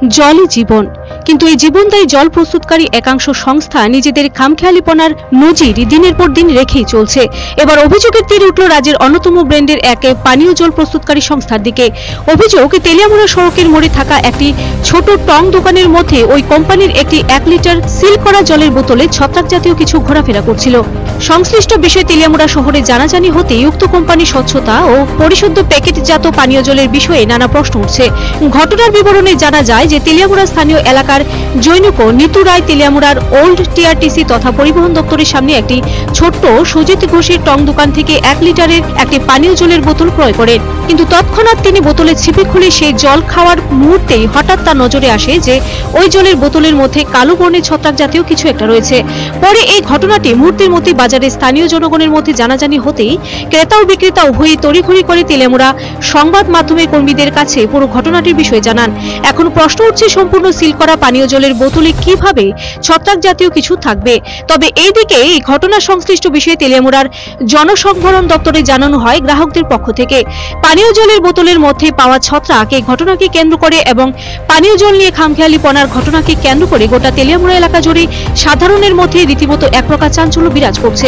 জলই জীবন, কিন্তু এই জীবনদায়ী জল প্রস্তুতকারী একাংশ সংস্থা নিজেদের খামখেয়ালিপনার নজির দিনের পর দিন রেখেই চলছে। এবার অভিযোগের তীর উঠল রাজ্যের অন্যতম ব্র্যান্ডের এক পানীয় জল প্রস্তুতকারী সংস্থার দিকে। অভিযোগ, তেলিয়ামুড়া সড়কের মোড়ে থাকা একটি ছোট টং দোকানের মধ্যে ওই কোম্পানির একটি 1 লিটার সিল করা জলের বোতলে ছত্রাক জাতীয় কিছু ঘোরাফেরা করছিল। সংশ্লিষ্ট বিষয়ে তেলিয়ামুড়া শহরে জানাজানি হতেই উক্ত কোম্পানি স্বচ্ছতা ও পরিশুদ্ধ প্যাকেটজাত পানীয় জলের বিষয়ে নানা প্রশ্ন উঠছে। ঘটনার বিবরণে জানা যায় যে তেলিয়ামুড়া স্থানীয় এলাকার জৈনক নিতু রায় তেলিয়ামুড়ার ওল্ড টিআরটিসি তথা পরিবহন দপ্তরের সামনে একটি ছোট্ট সুজিত ঘোষের টং দোকান থেকে 1 লিটারের একটি পানীয় জলের বোতল ক্রয় করেন। কিন্তু তৎক্ষণাৎ তিনি বোতলের ছিপি খুলে সেই জল খাওয়ার মুহূর্তেই হঠাৎ তার নজরে আসে যে ওই জলের বোতলের মধ্যে কালো বর্ণের ছত্রাক জাতীয় কিছু একটা রয়েছে। পরে এই ঘটনাটি মুহূর্তের মধ্যে বাজারে স্থানীয় জনগণের মধ্যে জানাজানি হতেই ক্রেতা ও বিক্রেতা উভয়ই তড়িঘড়ি করে তেলিয়ামুড়া সংবাদ মাধ্যমের কর্মীদের কাছে পুরো ঘটনাটির বিষয়ে জানান। এখন প্রশ্ন উঠছে, সম্পূর্ণ সিল করা পানীয় জলের বোতলে কিভাবে ছত্রাক জাতীয় কিছু থাকবে? তবে এইদিকে এই ঘটনা সংশ্লিষ্ট বিষয়ে তেলিয়ামুড়ার জনসংভরণ দপ্তরে জানানো হয় গ্রাহকদের পক্ষ থেকে। পানীয় জলের বোতলের মধ্যে পাওয়া ছত্রাক এই ঘটনাকে কেন্দ্র করে এবং পানীয় জল নিয়ে খামখেয়ালিপনার ঘটনাকে কেন্দ্র করে গোটা তেলিয়ামুড়া এলাকা জুড়ে সাধারণের মধ্যে রীতিমতো এক প্রকার চাঞ্চল্য বিরাজ করছে।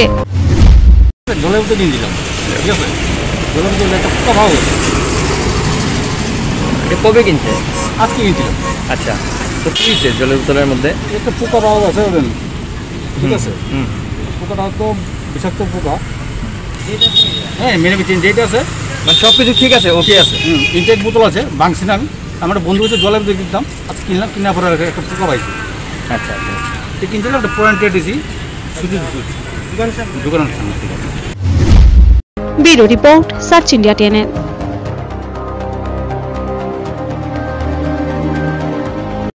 কবে কিনছে? আজকে কিনছিলাম। আচ্ছা, তো কি হয়েছে জলের বোতলের মধ্যে? একটা পোকা পাওয়া আছে, ঠিক আছে? পোকাটা তো বিষাক্ত পোকা। হ্যাঁ, মেনে বিচেন যেটা আছে মানে সব কিছু ঠিক আছে, ওকে আছে। ইনটেক বোতল আছে, ভাঙছি না আমি। আমার বন্ধু হচ্ছে জলের বোতল কিনতাম, আজকে কিনলাম, কেনার পরে একটা পোকা পাইছি। আচ্ছা আচ্ছা, তো কিনছিলাম একটা পুরান টিআরটিসি দোকানের সামনে। Bureau report, search India 10।